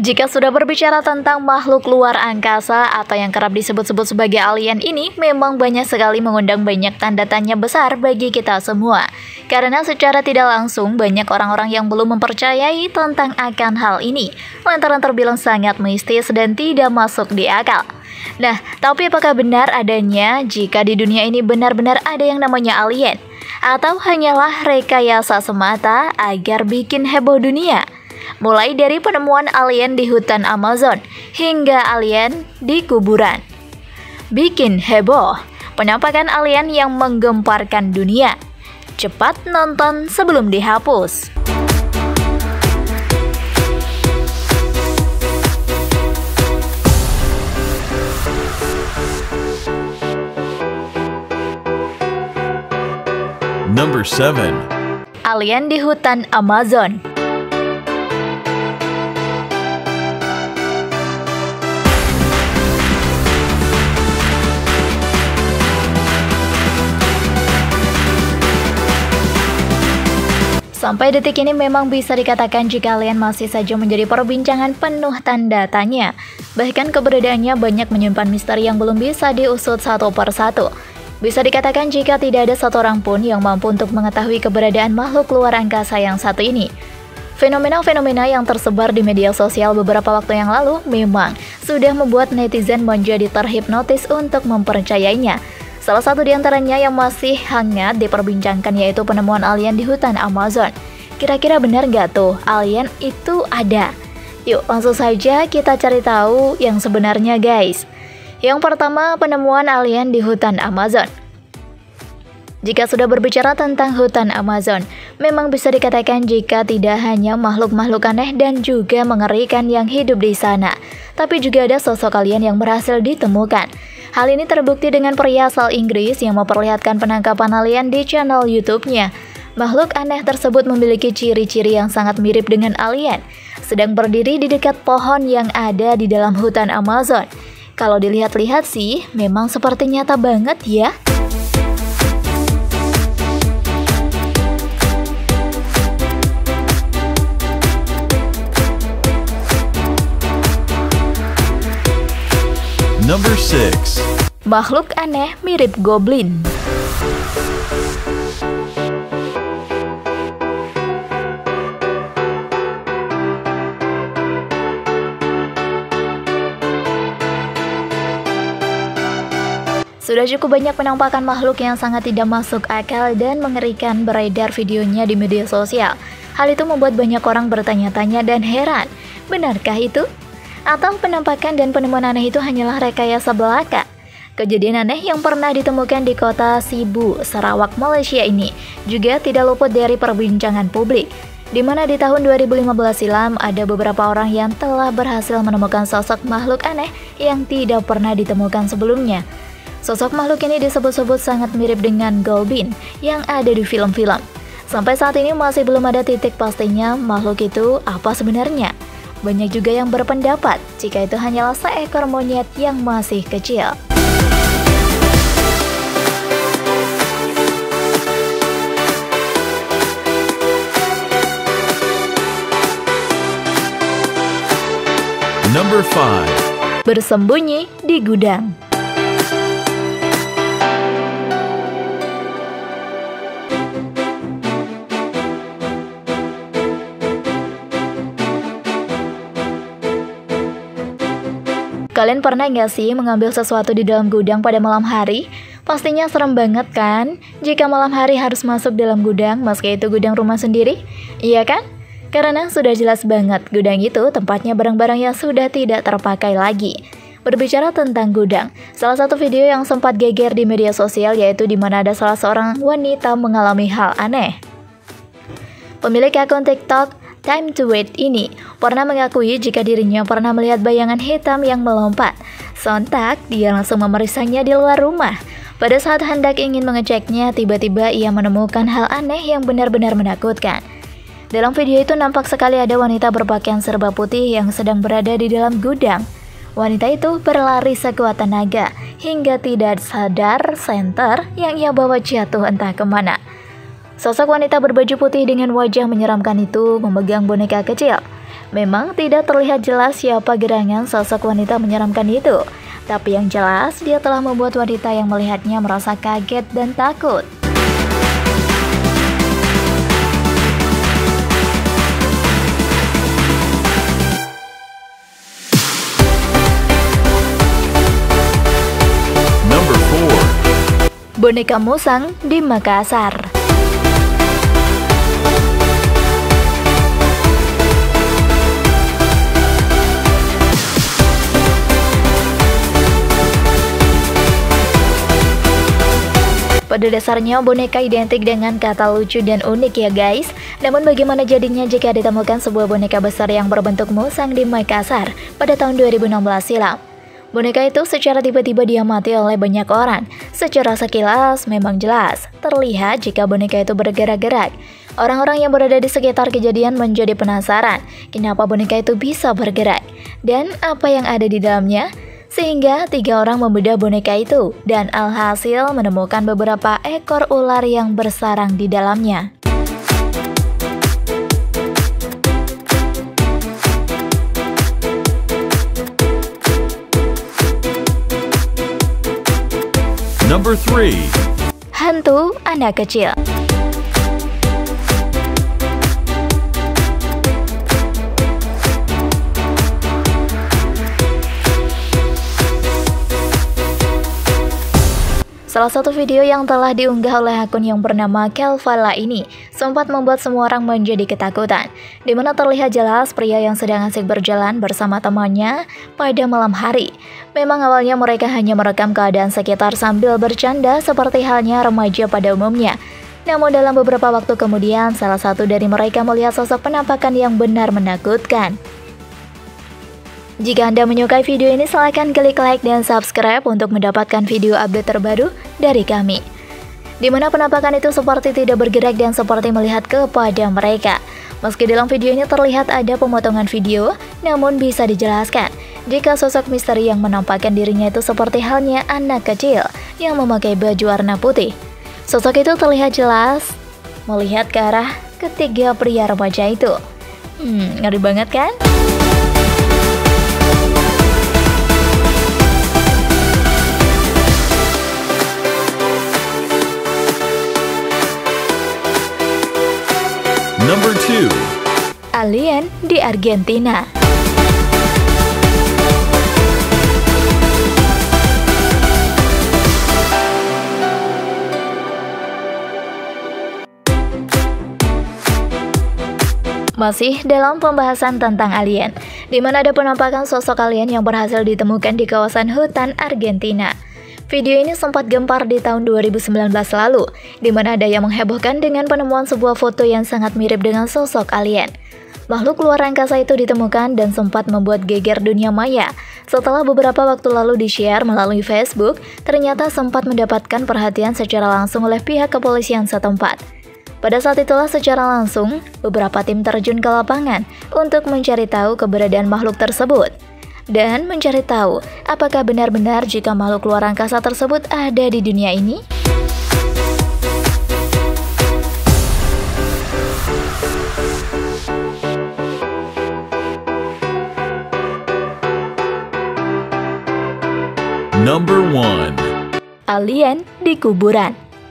Jika sudah berbicara tentang makhluk luar angkasa atau yang kerap disebut-sebut sebagai alien ini, memang banyak sekali mengundang banyak tanda tanya besar bagi kita semua. Karena secara tidak langsung banyak orang-orang yang belum mempercayai tentang akan hal ini, lantaran terbilang sangat mistis dan tidak masuk di akal. Nah, tapi apakah benar adanya jika di dunia ini benar-benar ada yang namanya alien? Atau hanyalah rekayasa semata agar bikin heboh dunia? Mulai dari penemuan alien di hutan Amazon hingga alien di kuburan. Bikin heboh, penampakan alien yang menggemparkan dunia. Cepat nonton sebelum dihapus. Number 7. Alien di hutan Amazon. Sampai detik ini memang bisa dikatakan jika alien masih saja menjadi perbincangan penuh tanda tanya. Bahkan keberadaannya banyak menyimpan misteri yang belum bisa diusut satu persatu. Bisa dikatakan jika tidak ada satu orang pun yang mampu untuk mengetahui keberadaan makhluk luar angkasa yang satu ini. Fenomena-fenomena yang tersebar di media sosial beberapa waktu yang lalu memang sudah membuat netizen menjadi terhipnotis untuk mempercayainya. Salah satu di antaranya yang masih hangat diperbincangkan yaitu penemuan alien di hutan Amazon. Kira-kira benar nggak tuh alien itu ada? Yuk langsung saja kita cari tahu yang sebenarnya guys. Yang pertama, penemuan alien di hutan Amazon. Jika sudah berbicara tentang hutan Amazon, memang bisa dikatakan jika tidak hanya makhluk-makhluk aneh dan juga mengerikan yang hidup di sana, tapi juga ada sosok alien yang berhasil ditemukan. Hal ini terbukti dengan pria asal Inggris yang memperlihatkan penangkapan alien di channel YouTube-nya. Makhluk aneh tersebut memiliki ciri-ciri yang sangat mirip dengan alien, sedang berdiri di dekat pohon yang ada di dalam hutan Amazon. Kalau dilihat-lihat sih, memang seperti nyata banget ya. Number 6. Makhluk aneh mirip goblin. Sudah cukup banyak penampakan makhluk yang sangat tidak masuk akal dan mengerikan beredar videonya di media sosial. Hal itu membuat banyak orang bertanya-tanya dan heran, benarkah itu? Atau penampakan dan penemuan aneh itu hanyalah rekayasa belaka? Kejadian aneh yang pernah ditemukan di kota Sibu, Sarawak, Malaysia ini juga tidak luput dari perbincangan publik, di mana di tahun 2015 silam ada beberapa orang yang telah berhasil menemukan sosok makhluk aneh yang tidak pernah ditemukan sebelumnya. Sosok makhluk ini disebut-sebut sangat mirip dengan goblin yang ada di film-film. Sampai saat ini masih belum ada titik pastinya makhluk itu apa sebenarnya. Banyak juga yang berpendapat jika itu hanyalah seekor monyet yang masih kecil. Number 5. Bersembunyi di gudang. Kalian pernah nggak sih mengambil sesuatu di dalam gudang pada malam hari? Pastinya serem banget kan? Jika malam hari harus masuk dalam gudang, meski itu gudang rumah sendiri? Iya kan? Karena sudah jelas banget gudang itu tempatnya barang-barang yang sudah tidak terpakai lagi. Berbicara tentang gudang, salah satu video yang sempat geger di media sosial yaitu di mana ada salah seorang wanita mengalami hal aneh. Pemilik akun TikTok Time to Wait ini pernah mengakui jika dirinya pernah melihat bayangan hitam yang melompat. Sontak, dia langsung memeriksanya di luar rumah. Pada saat hendak ingin mengeceknya, tiba-tiba ia menemukan hal aneh yang benar-benar menakutkan. Dalam video itu nampak sekali ada wanita berpakaian serba putih yang sedang berada di dalam gudang. Wanita itu berlari sekuat tenaga hingga tidak sadar senter yang ia bawa jatuh entah kemana. Sosok wanita berbaju putih dengan wajah menyeramkan itu memegang boneka kecil. Memang tidak terlihat jelas siapa gerangan sosok wanita menyeramkan itu, tapi yang jelas dia telah membuat wanita yang melihatnya merasa kaget dan takut. Number 4. Boneka musang di Makassar. Pada dasarnya boneka identik dengan kata lucu dan unik ya guys. Namun bagaimana jadinya jika ditemukan sebuah boneka besar yang berbentuk musang di Makassar pada tahun 2016 silam? Boneka itu secara tiba-tiba diamati oleh banyak orang. Secara sekilas memang jelas terlihat jika boneka itu bergerak-gerak. Orang-orang yang berada di sekitar kejadian menjadi penasaran kenapa boneka itu bisa bergerak dan apa yang ada di dalamnya. Sehingga 3 orang membedah boneka itu dan alhasil menemukan beberapa ekor ular yang bersarang di dalamnya. Number 3. Hantu anak kecil. Salah satu video yang telah diunggah oleh akun yang bernama Kelvala ini sempat membuat semua orang menjadi ketakutan, di mana terlihat jelas pria yang sedang asik berjalan bersama temannya pada malam hari. Memang awalnya mereka hanya merekam keadaan sekitar sambil bercanda seperti halnya remaja pada umumnya. Namun dalam beberapa waktu kemudian, salah satu dari mereka melihat sosok penampakan yang benar menakutkan. Jika Anda menyukai video ini, silahkan klik like dan subscribe untuk mendapatkan video update terbaru dari kami. Di mana penampakan itu seperti tidak bergerak dan seperti melihat kepada mereka. Meski dalam video ini terlihat ada pemotongan video, namun bisa dijelaskan jika sosok misteri yang menampakkan dirinya itu seperti halnya anak kecil yang memakai baju warna putih. Sosok itu terlihat jelas melihat ke arah ketiga pria remaja itu. Ngeri banget kan? Number 2. Alien di Argentina. Masih dalam pembahasan tentang alien, di mana ada penampakan sosok alien yang berhasil ditemukan di kawasan hutan Argentina. Video ini sempat gempar di tahun 2019 lalu, di mana ada yang menghebohkan dengan penemuan sebuah foto yang sangat mirip dengan sosok alien. Makhluk luar angkasa itu ditemukan dan sempat membuat geger dunia maya. Setelah beberapa waktu lalu di-share melalui Facebook, ternyata sempat mendapatkan perhatian secara langsung oleh pihak kepolisian setempat. Pada saat itulah secara langsung, beberapa tim terjun ke lapangan untuk mencari tahu keberadaan makhluk tersebut. Dan mencari tahu apakah benar-benar jika makhluk luar angkasa tersebut ada di dunia ini? Number 1. Alien di kuburan.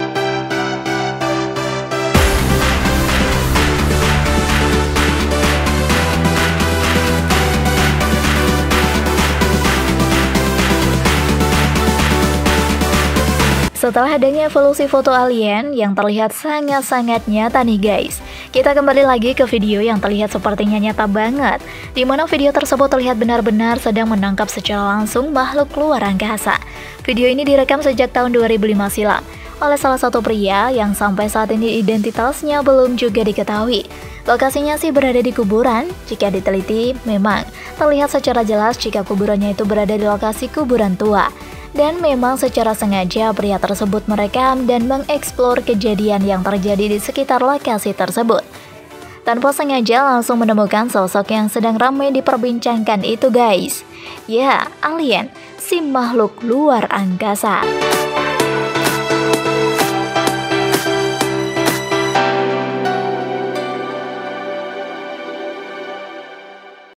Setelah adanya evolusi foto alien yang terlihat sangat-sangat nyata nih guys, kita kembali lagi ke video yang terlihat sepertinya nyata banget, di mana video tersebut terlihat benar-benar sedang menangkap secara langsung makhluk luar angkasa. Video ini direkam sejak tahun 2005 silam oleh salah satu pria yang sampai saat ini identitasnya belum juga diketahui. Lokasinya sih berada di kuburan. Jika diteliti, memang terlihat secara jelas jika kuburannya itu berada di lokasi kuburan tua. Dan memang secara sengaja pria tersebut merekam dan mengeksplor kejadian yang terjadi di sekitar lokasi tersebut. Tanpa sengaja langsung menemukan sosok yang sedang ramai diperbincangkan itu guys. Ya, alien, si makhluk luar angkasa.